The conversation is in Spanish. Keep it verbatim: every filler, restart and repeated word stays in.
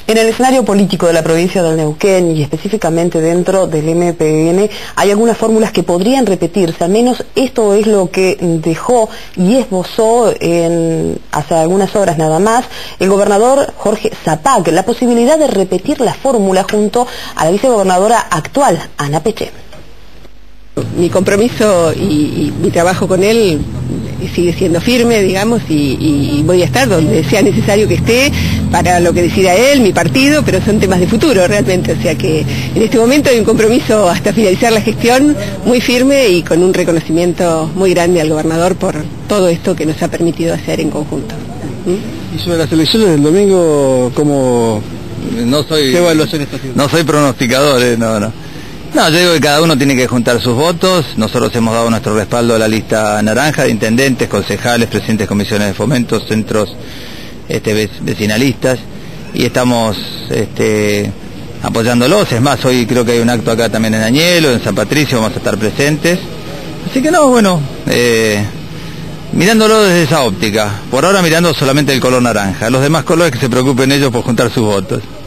En el escenario político de la provincia del Neuquén y específicamente dentro del M P N hay algunas fórmulas que podrían repetirse, al menos esto es lo que dejó y esbozó en, hace algunas horas nada más el gobernador Jorge Zapac, la posibilidad de repetir la fórmula junto a la vicegobernadora actual, Ana Peché. Mi compromiso y, y mi trabajo con él sigue siendo firme, digamos, y, y voy a estar donde sea necesario que esté para lo que decida él, mi partido, pero son temas de futuro realmente, o sea que en este momento hay un compromiso hasta finalizar la gestión muy firme y con un reconocimiento muy grande al gobernador por todo esto que nos ha permitido hacer en conjunto. ¿Mm? Y sobre las elecciones del domingo, ¿cómo, no soy, qué evaluación está haciendo? No soy pronosticador, eh, no, no. No, yo digo que cada uno tiene que juntar sus votos. Nosotros hemos dado nuestro respaldo a la lista naranja de intendentes, concejales, presidentes de comisiones de fomento, centros este, vecinalistas, y estamos este, apoyándolos. Es más, hoy creo que hay un acto acá también en Añelo, en San Patricio, vamos a estar presentes. Así que no, bueno, eh, mirándolo desde esa óptica. Por ahora mirando solamente el color naranja. Los demás colores que se preocupen ellos por juntar sus votos.